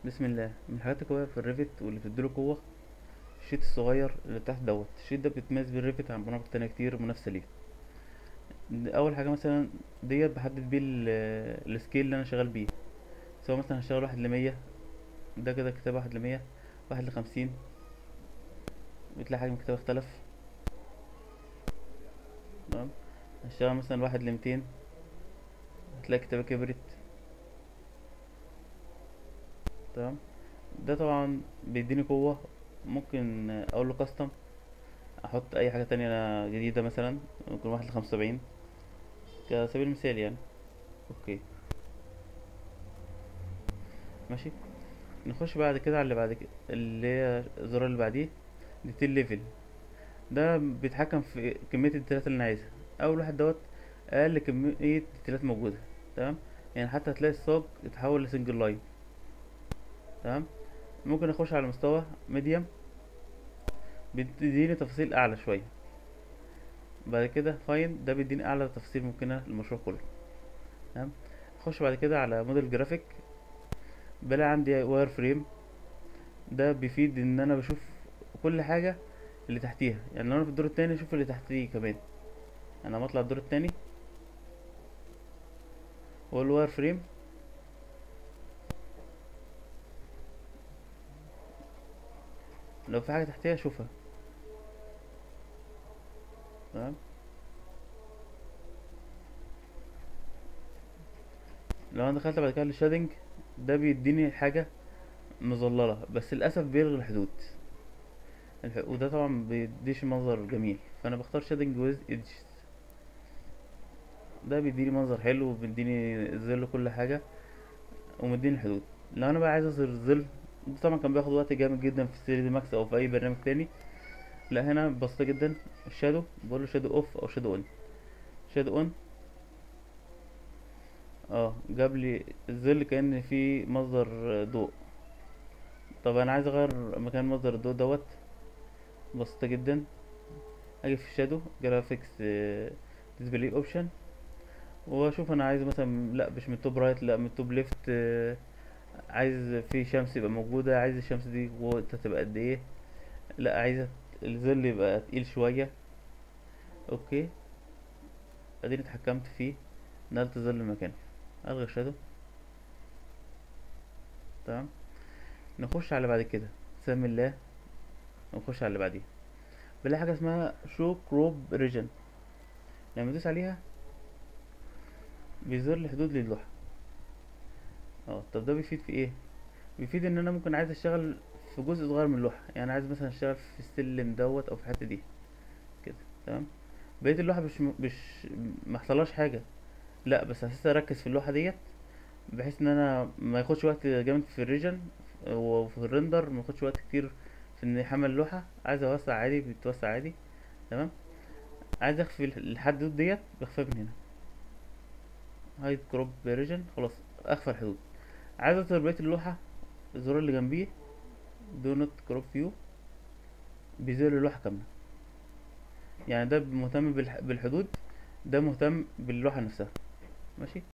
بسم الله. من الحاجات القوية في الريفت واللي بتديله قوة الشيت الصغير اللي تحت دوت. الشيت ده بيتميز بالريفت عن برامج تانية كتير منافسة ليه. أول حاجة مثلا ديت بحدد بيه السكيل اللي أنا شغال بيه، سواء مثلا هشتغل 1:100، ده كده كتاب 1:100، 1:50، بتلاقي حجم الكتاب اختلف. تمام. هشتغل مثلا 1:200، هتلاقي الكتابة كبرت. تمام. ده طبعا بيديني قوة. ممكن أقول له كاستم، أحط أي حاجة تانية أنا جديدة، مثلا ممكن 1:75 كسبيل المثال يعني. اوكي. ماشي. نخش بعد كده على اللي بعد كده، اللي هي الزرار اللي بعديه، ديتيل ليفل. ده بيتحكم في كمية الديتيلات اللي انا عايزها. اول واحد دوت اقل كمية ديتيلات موجودة. تمام. يعني حتى هتلاقي الساق اتحول لسنجل لاين. تمام. ممكن اخش على مستوى ميديم، بيديني تفاصيل اعلى شوية. بعد كده فاين، ده بيديني اعلى تفاصيل ممكنة للمشروع كله. تمام. اخش بعد كده على موديل جرافيك، بلاقي عندي واير فريم. ده بيفيد ان انا بشوف كل حاجة اللي تحتيها. يعني لو انا في الدور التاني اشوف اللي تحتيه كمان. انا لما اطلع الدور التاني واقول له واير فريم، لو في حاجة تحتيها اشوفها. تمام. لو انا دخلت بعد كده للشادنج، ده بيديني حاجة مظللة، بس للأسف بيلغي الحدود. وده طبعا بيديش منظر جميل، فانا بختار شادنج ويز ايدجز. ده بيديني منظر حلو، وبيديني ظل كل حاجة، ومديني الحدود. لو انا بقى عايز اظهر الظل، ده طبعا كان بياخد وقت جامد جدا في 3 دي ماكس او في اي برنامج تاني. لا، هنا بسيطة جدا. الشادو بقول له شادو اوف او شادو اون. شادو اون، جاب لي الظل كأن في مصدر ضوء. طب انا عايز اغير مكان مصدر الضوء دوت. بسيطة جدا. اجي في الشادو جرافيكس، ديسبلاي اوبشن، واشوف انا عايز مثلا، لا مش من التوب رايت، لا من التوب ليفت. عايز في شمس يبقى موجودة، عايز الشمس دي قوتها تبقى قد ايه، لا عايز الظل يبقى تقيل شوية. اوكي. اديني اتحكمت فيه، نقلت الظل مكانه. الغي الشادو. تمام. نخش على بعد كده، بسم الله، ونخش على اللي بعديه. بنلاقي حاجة اسمها شو كروب ريجن. لما ادوس عليها بيظهر لي حدود للوحة. طب ده بيفيد في ايه؟ بيفيد ان انا ممكن عايز اشتغل في جزء صغير من اللوحة. يعني عايز مثلا اشتغل في السلم دوت او في الحتة دي كده. تمام. بقية اللوحة مش ما حصلهاش حاجة، لا بس اساسا اركز في اللوحة ديت، بحيث ان انا ما ياخدش وقت جامد في الريجن وفي الريندر، ما ياخدش وقت كتير في ان يحمل اللوحة. عايز اوسع عادي بتوسع عادي. تمام. عايز اخفي الحدود ديت، بخفيها من هنا. هايد كروب ريجن، خلاص اخفى الحدود. عايز اظهر بقية اللوحة، الزرار اللي جنبيه دو نوت كروب فيو، بيظهر اللوحة كاملة. يعني ده مهتم بالحدود، ده مهتم باللوحة نفسها. ماشي.